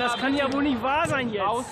das kann ja wohl nicht wahr sein jetzt. Aus.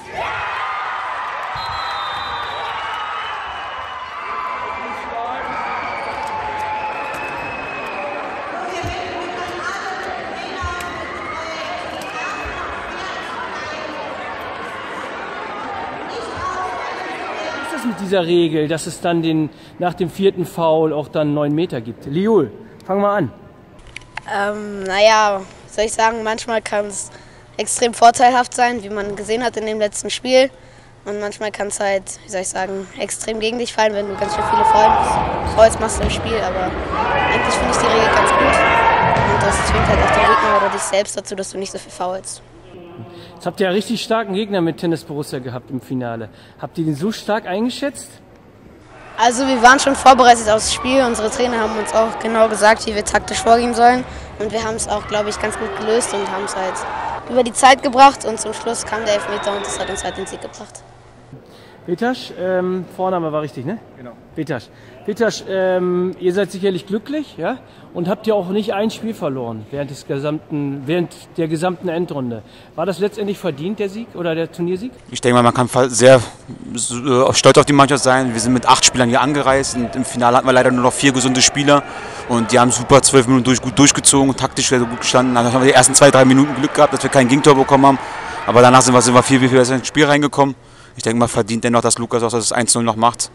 Was ist mit dieser Regel, dass es dann nach dem 4. Foul auch dann 9 Meter gibt? Liul, fang mal an. Naja, soll ich sagen, manchmal kann es extrem vorteilhaft sein, wie man gesehen hat in dem letzten Spiel. Und manchmal kann es halt, wie soll ich sagen, extrem gegen dich fallen, wenn du ganz schön viele Fouls machst im Spiel. Aber eigentlich finde ich die Regel ganz gut. Und das zwingt halt auch den Gegner oder dich selbst dazu, dass du nicht so viel foulst. Jetzt habt ihr ja richtig starken Gegner mit Tennis Borussia gehabt im Finale. Habt ihr den so stark eingeschätzt? Also wir waren schon vorbereitet aufs Spiel. Unsere Trainer haben uns auch genau gesagt, wie wir taktisch vorgehen sollen. Und wir haben es auch, glaube ich, ganz gut gelöst und haben es halt über die Zeit gebracht. Und zum Schluss kam der Elfmeter und das hat uns halt den Sieg gebracht. Wähtasch, Vorname war richtig, ne? Genau. Wähtasch, ihr seid sicherlich glücklich, ja? Und habt ja auch nicht ein Spiel verloren während der gesamten Endrunde. War das letztendlich verdient, der Sieg oder der Turniersieg? Ich denke mal, man kann sehr stolz auf die Mannschaft sein. Wir sind mit 8 Spielern hier angereist und im Finale hatten wir leider nur noch 4 gesunde Spieler. Und die haben super 12 Minuten gut durchgezogen, taktisch sehr gut gestanden. Dann haben wir die ersten 2-3 Minuten Glück gehabt, dass wir kein Gegentor bekommen haben. Aber danach sind wir viel besser ins Spiel reingekommen. Ich denke mal, verdient dennoch, dass Lukas auch das 1-0 noch macht.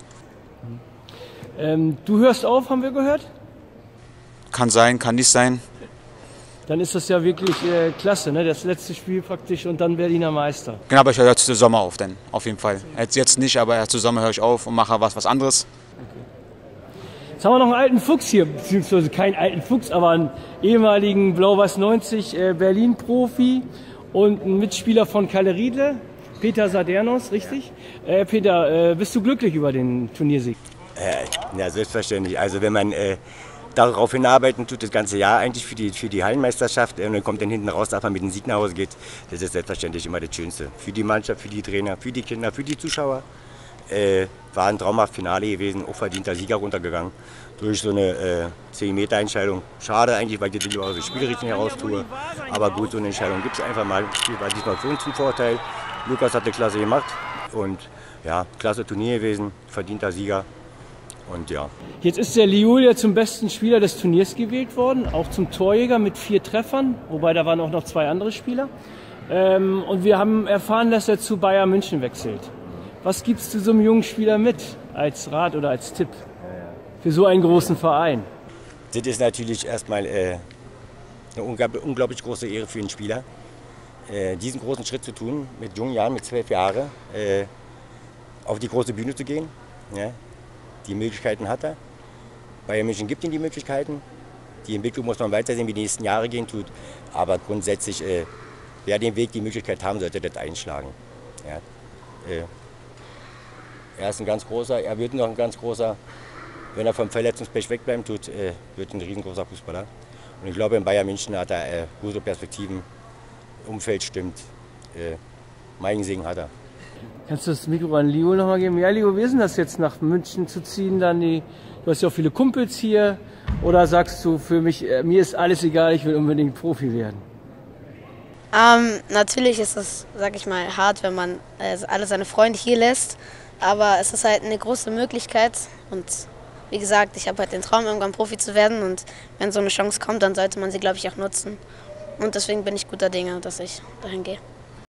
Du hörst auf, haben wir gehört? Kann sein, kann nicht sein. Dann ist das ja wirklich klasse, ne? Das letzte Spiel praktisch und dann Berliner Meister. Genau, aber ich höre zu Sommer auf, denn auf jeden Fall. Jetzt nicht, aber zu Sommer höre ich auf und mache was anderes. Okay. Jetzt haben wir noch einen alten Fuchs hier, beziehungsweise keinen alten Fuchs, aber einen ehemaligen Blau-Weiß 90 Berlin-Profi und einen Mitspieler von Kalle Riedle, Peter Sadernos, richtig? Peter, bist du glücklich über den Turniersieg? Ja, selbstverständlich. Also wenn man darauf hinarbeiten tut, das ganze Jahr eigentlich für die Hallenmeisterschaft und dann kommt dann hinten raus, dass man mit dem Sieg nach Hause geht, das ist selbstverständlich immer das Schönste. Für die Mannschaft, für die Trainer, für die Kinder, für die Zuschauer. War ein traumhaftes Finale gewesen, auch verdienter Sieger runtergegangen. Durch so eine 10-Meter-Entscheidung. Schade eigentlich, weil ich die lieber aus der Spielrichtung heraus tue. Aber gut, so eine Entscheidung gibt es einfach mal. Die war diesmal für uns zum Vorteil. Lukas hat eine Klasse gemacht und ja, klasse Turnier gewesen, verdienter Sieger. Und ja. Jetzt ist der Liul ja zum besten Spieler des Turniers gewählt worden, auch zum Torjäger mit 4 Treffern, wobei da waren auch noch 2 andere Spieler. Und wir haben erfahren, dass er zu Bayern München wechselt. Was gibst du so einem jungen Spieler mit als Rat oder als Tipp für so einen großen Verein? Das ist natürlich erstmal eine unglaublich große Ehre für einen Spieler, diesen großen Schritt zu tun, mit jungen Jahren, mit 12 Jahren, auf die große Bühne zu gehen. Ja. Die Möglichkeiten hat er. Bayern München gibt ihm die Möglichkeiten. Die Entwicklung muss man weitersehen, wie die nächsten Jahre gehen tut. Aber grundsätzlich, wer den Weg, die Möglichkeit haben sollte, das einschlagen. Ja. Er ist ein ganz großer, er wird noch ein ganz großer. Wenn er vom Verletzungspech wegbleiben tut, wird ein riesengroßer Fußballer. Und ich glaube, in Bayern München hat er gute Perspektiven. Umfeld stimmt. Meinen Segen hat er. Kannst du das Mikro an Liul noch mal geben? Ja, Liul, wie ist denn das jetzt nach München zu ziehen? Du hast ja auch viele Kumpels hier. Oder sagst du, für mich, mir ist alles egal, ich will unbedingt Profi werden? Natürlich ist es, sag ich mal, hart, wenn man alle seine Freunde hier lässt. Aber es ist halt eine große Möglichkeit. Und wie gesagt, ich habe halt den Traum, irgendwann Profi zu werden. Und wenn so eine Chance kommt, dann sollte man sie, glaube ich, auch nutzen. Und deswegen bin ich guter Dinge, dass ich dahin gehe.